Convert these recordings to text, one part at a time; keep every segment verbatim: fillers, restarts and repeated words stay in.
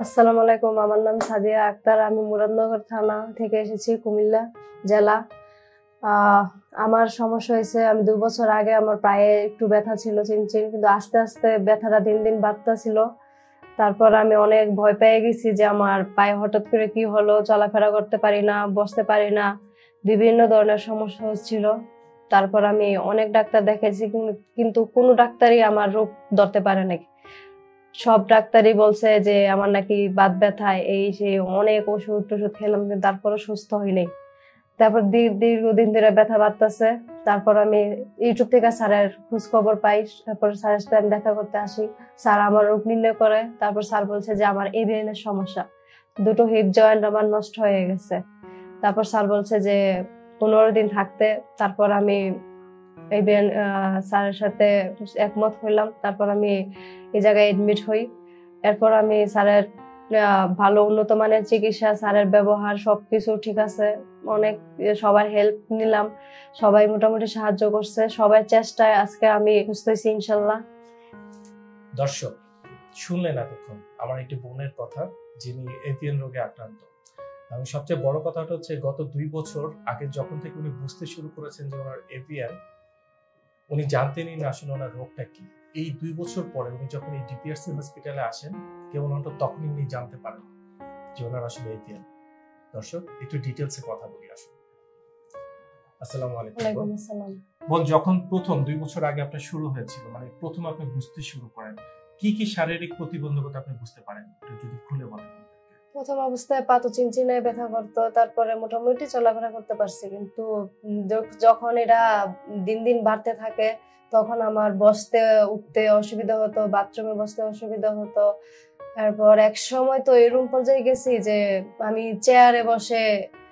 আসসালামু আলাইকুম, আমার নাম সাদিয়া আক্তার। আমি মুরাদনগর থানা থেকে এসেছি, কুমিল্লা জেলা। আমার সমস্যা হয়েছে, আমি দুই বছর আগে আমার পায়ে একটু ব্যথা ছিল চিনচিন, কিন্তু আস্তে আস্তে ব্যথাটা দিন দিন বাড়তেছিল। তারপর আমি অনেক ভয় পেয়ে গেছি যে আমার পায়ে হঠাৎ করে কি হলো, চলাফেরা করতে পারি না, বসতে পারি না, বিভিন্ন ধরনের সমস্যা হচ্ছিল। তারপর আমি অনেক ডাক্তার দেখেছি, কিন্তু কোনো ডাক্তারই আমার রোগ ধরতে পারে নাকি। সব ডাক্তারই বলছে যে আমার নাকি বাত ব্যথায় এই সেই, অনেক ওষুধ টষুধ খেলাম, কিন্তু তারপরে সুস্থ হই নাই। তারপর দীর্ঘদিন ধরে ব্যথা বাড়তেছে। তারপর আমি ইউটিউব থেকে স্যারের খোঁজ খবর পাই, তারপর স্যারের সাথে আমি দেখা করতে আসি। স্যার আমার রোগ নির্ণয় করে। তারপর স্যার বলছে যে আমার এভিএন এর সমস্যা, দুটো হিপ জয়েন্ট আমার নষ্ট হয়ে গেছে। তারপর স্যার বলছে যে পনেরো দিন থাকতে। তারপর আমি এভিএন স্যারের সাথে একমত হইলাম। তারপর আমি এই জায়গায় এডমিট হই। এরপর আমি স্যারের ভালো উন্নত মানের চিকিৎসা, স্যারের ব্যবহার সবকিছু ঠিক আছে। অনেক সবার হেল্প নিলাম, সবাই মোটামুটি সাহায্য করছে, সবার চেষ্টায় আজকে আমি সুস্থ হয়েছি ইনশাল্লাহ। দর্শক শুনলেন এতক্ষণ আমার একটি বোনের কথা, যিনি এভিএন রোগে আক্রান্ত। এবং সবচেয়ে বড় কথাটা হচ্ছে গত দুই বছর আগে যখন থেকে উনি বুঝতে শুরু করেছেন যে ওনার এভিএন, উনি জানতেনই না আসলে ওনার রোগটা কি। এই দুই বছর পরে উনি যখন এই ডিপিআরসি হসপিটালে আসেন, কেবলমাত্র তখনই উনি জানতে পারেন যে ওনার আসলে এভিএন। দর্শক একটু ডিটেলসে কথা বলি আসুন। আসসালামু আলাইকুম। ওয়ালাইকুম আসসালাম। বোন, যখন প্রথম দুই বছর আগে আপনার শুরু হয়েছিল, মানে প্রথম আপনি বুঝতে শুরু করেন, কি কি শারীরিক প্রতিবন্ধকতা আপনি বুঝতে পারেন, একটু যদি খুলে বলেন। প্রথম অবস্থায় পা তো চিনচিনে ব্যথা করতো, তারপরে মোটামুটি চলাফেরা করতে পারছি, কিন্তু যখন এটা দিন দিন বাড়তে থাকে তখন আমার বসতে উঠতে অসুবিধা হতো, বাথরুমে বসতে অসুবিধা হতো। তারপর এক সময় তো এরকম পর্যায়ে গেছি যে আমি চেয়ারে বসে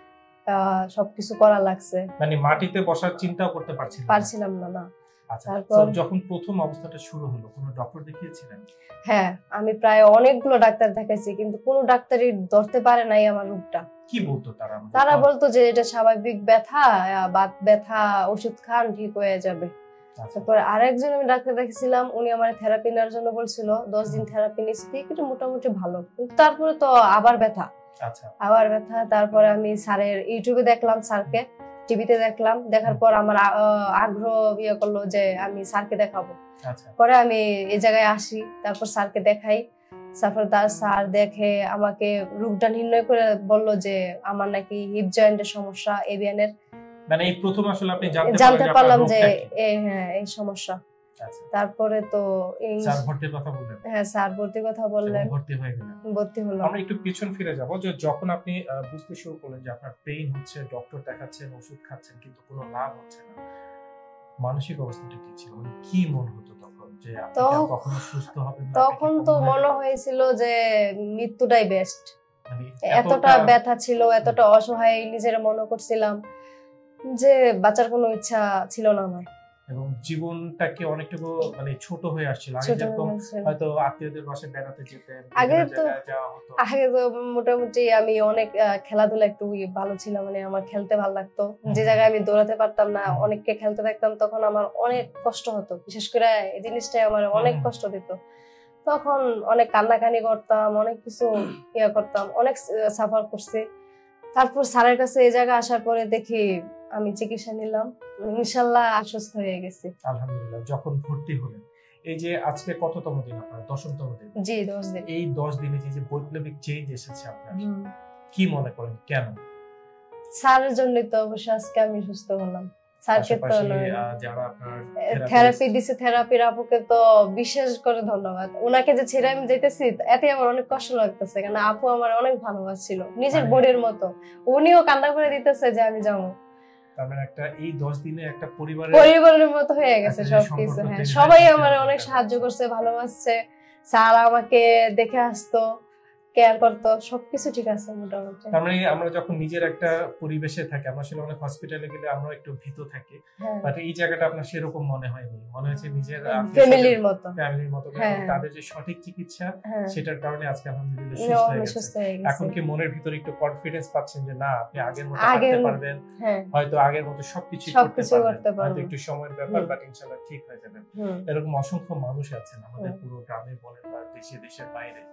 আহ সবকিছু করা লাগছে, মানে মাটিতে বসার চিন্তাও করতে পারছিলাম পারছিলাম না না আচ্ছা, তারপর যখন প্রথম অবস্থাটা শুরু হলো কোনো ডক্টর দেখিয়েছিলেন? হ্যাঁ, আমি প্রায় অনেকগুলো ডাক্তার দেখাইছি, কিন্তু কোনো ডাক্তারই ধরতে পারে নাই আমার রোগটা। কি বলতো তারা? তারা বলতো যে এটা স্বাভাবিক ব্যথা, বাত ব্যথা, ওষুধ খান ঠিক হয়ে যাবে। তারপর আরেকজন আমি ডাক্তার দেখেছিলাম, উনি আমার থেরাপি নেওয়ার জন্য বলছিল, দশ দিন থেরাপি নিয়েছি, কিন্তু মোটামুটি ভালো, কিন্তু তারপরে তো আবার ব্যথা। আচ্ছা, আবার ব্যথা। তারপরে আমি স্যারের ইউটিউবে দেখলাম, স্যারকে টিভিতে দেখলাম, দেখার পর আমার আগ্রহ ইয়ে করলো যে আমি স্যারকে দেখাবো। পরে আমি এই জায়গায় আসি, তারপর স্যারকে দেখাই। তারপর তার স্যার দেখে আমাকে রোগটা নির্ণয় করে বললো যে আমার নাকি হিপ জয়েন্টের সমস্যা, এভিএন এর। মানে এই প্রথম আসলে আপনি জানতে পারলাম যে হ্যাঁ এই সমস্যা। তারপরে তো স্যার ভর্তির কথা বললেন? হ্যাঁ, স্যার ভর্তির কথা বললেন, ভর্তি হয়ে গেলেন। ভর্তি হলাম। আমরা একটু পিছন ফিরে যাব, যে যখন আপনি বুঝতে শুরু করলেন যে আপনার পেইন হচ্ছে, ডক্টর দেখাচ্ছেন, ওষুধ খাচ্ছেন, কিন্তু কোনো লাভ হচ্ছে না, মানসিক অবস্থাটা কি ছিল? মানে কি মনে হতো তখন যে আপনি কখনো সুস্থ হবেন না? তখন তো মনে হয়েছিল যে মৃত্যুটাই বেস্ট। এতটা ব্যথা ছিল, এতটা অসহায় নিজের মনে করছিলাম যে বাঁচার কোনো ইচ্ছা ছিল না আমার। এবং জীবনটাকে অনেকটুকু মানে ছোট হয়ে আসছিল। আগে যেরকম হয়তো আত্মীয়দের বাসায় বেড়াতে যেতেন, আগে তো আগে তো মোটামুটি আমি অনেক খেলাধুলা একটু ভালো ছিলাম, মানে আমার খেলতে ভালো লাগতো। যে জায়গায় আমি দৌড়াতে পারতাম না, অনেককে খেলতে দেখতাম, তখন আমার অনেক কষ্ট হতো। বিশেষ করে এই জিনিসটাই আমার অনেক কষ্ট দিত। তখন অনেক কান্নাকানি করতাম, অনেক কিছু ইয়ে করতাম, অনেক সাফার করছি। তারপর স্যারের কাছে এই জায়গায় আসার পরে দেখি আমি চিকিৎসা নিলাম, ইনশাআল্লাহ সুস্থ হয়ে গেছি আলহামদুলিল্লাহ। যখন ভর্তি হলেন, এই যে আজকে কততম দিন আপনার? দশমতম দিন? জি, দশ দিন। এই দশ দিনে যে বৈপ্লবিক চেঞ্জ এসেছে আপনার, কি মনে করেন কেন? স্যারের জন্যই তো অবশ্যই আজকে আমি সুস্থ হলাম। স্যারকে তো যারা আপনার থেরাপি দিছে, থেরাপির আপুকে তো বিশেষ করে ধন্যবাদ। ওনাকে যে ছেড়ে আমি যাইতেছি এতে আমার অনেক কষ্ট লাগতেছে, কারণ আপু আমার অনেক ভালোবাসছিল, নিজের বোনের মতো। উনিও কান্না করে দিতেছে যে আমি যাবো। তার মানে একটা এই দশ দিনে একটা পরিবারের পরিবারের মতো হয়ে গেছে সবকিছু। হ্যাঁ, সবাই আমার অনেক সাহায্য করছে, ভালোবাসছে। স্যার আমাকে দেখে আসতো, কেয়ার করতো, সবকিছু ঠিক আছে মোটামুটি। তার মানে আমরা যখন নিজের একটা পরিবেশে থাকি, আমরা আসলে অনেক হসপিটালে গেলে আমরা একটু ভীত থাকি, বাট এই জায়গাটা আপনার সেরকম মনে হয়নি, মনে হচ্ছে নিজের ফ্যামিলির মতো, ফ্যামিলির মতো। তাদের যে সঠিক চিকিৎসা, সেটার কারণে আজকে আলহামদুলিল্লাহ সুস্থ হয়ে গেছে। এখন কি মনের ভিতরে একটু কনফিডেন্স পাচ্ছেন যে না, আপনি আগের মতো হাঁটতে পারবেন, হয়তো আগের মতো সবকিছু করতে পারবেন, হয়তো একটু সময়ের ব্যাপার, বাট ইনশাআল্লাহ ঠিক হয়ে যাবে। এরকম অসংখ্য মানুষ আছেন আমাদের পুরো গ্রামে বলেন বা দেশে দেশের বাইরে,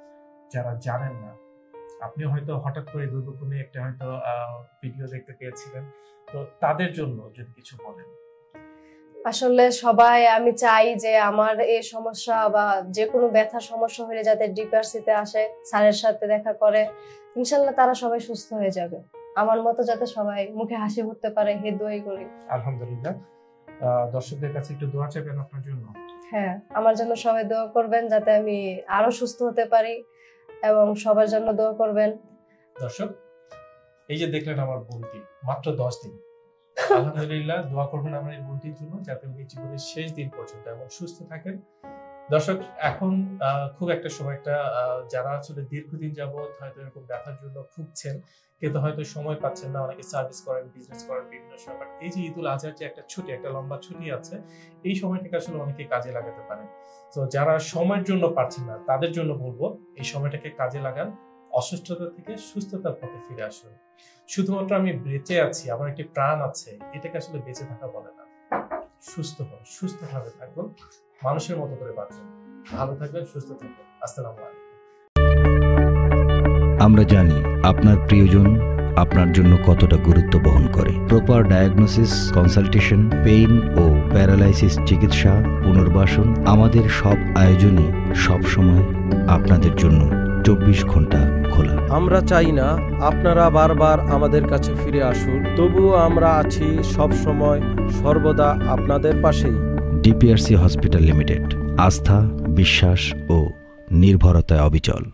যারা জানেন না, আপনি হয়তো হঠাৎ করে দুর্গপুরে একটা হয়তো ভিডিও দেখতে পেয়েছিলেন, তো তাদের জন্য যদি কিছু বলেন। আসলে সবাই, আমি চাই যে আমার এই সমস্যা বা যে কোনো ব্যথার সমস্যা হলে যাতে ডিপিআরসিতে আসে, স্যারের সাথে দেখা করে, ইনশাল্লাহ তারা সবাই সুস্থ হয়ে যাবে। আমার মতো যাতে সবাই মুখে হাসি ফুটতে পারে, হে দোয়াই করি। আলহামদুলিল্লাহ। দর্শকদের কাছে একটু দোয়া চাইবেন আপনার জন্য। হ্যাঁ, আমার জন্য সবাই দোয়া করবেন যাতে আমি আরো সুস্থ হতে পারি, এবং সবার জন্য দোয়া করবেন। দর্শক, এই যে দেখলেন আমার বোনটি, মাত্র দশ দিন। আলহামদুলিল্লাহ, দোয়া করবেন আমার এই বোনটির জন্য যাতে উনি জীবনের শেষ দিন পর্যন্ত এমন সুস্থ থাকেন। দর্শক, এখন খুব একটা সময় একটা যারা আসলে দীর্ঘদিন যাবত হয়তো এরকম ব্যথার জন্য ভুগছেন, কিন্তু হয়তো সময় পাচ্ছেন না, অনেকে সার্ভিস করেন, বিজনেস করেন বিভিন্ন সময়, বাট এই যে ঈদুল আজহার যে একটা ছুটি, একটা লম্বা ছুটি আছে, এই সময়টাকে আসলে অনেকে কাজে লাগাতে পারেন। তো যারা সময়ের জন্য পারছেন না তাদের জন্য বলবো, এই সময়টাকে কাজে লাগান, অসুস্থতা থেকে সুস্থতার পথে ফিরে আসুন। শুধুমাত্র আমি বেঁচে আছি, আমার একটি প্রাণ আছে, এটাকে আসলে বেঁচে থাকা বলে না। সুস্থ হন, সুস্থভাবে থাকুন, মানুষের মতো করে বাঁচুন। ভালো থাকবেন, সুস্থ থাকবেন। আসসালামু আলাইকুম। আমরা জানি আপনার প্রিয়জন আপনার জন্য কতটা গুরুত্ব বহন করে। প্রপার ডায়াগনোসিস, কনসালটেশন, পেইন ও প্যারালাইসিস চিকিৎসা, পুনর্বাসন, আমাদের সব আয়োজনই সবসময় আপনাদের জন্য চব্বিশ ঘন্টা খোলা। আমরা চাই না আপনারা বারবার আমাদের কাছে ফিরে আসুন, তবুও আমরা আছি সব সময় সর্বদা আপনাদের পাশেই। ডিপিআরসি হসপিটাল লিমিটেড, আস্থা, বিশ্বাস ও নির্ভরতায় অবিচল।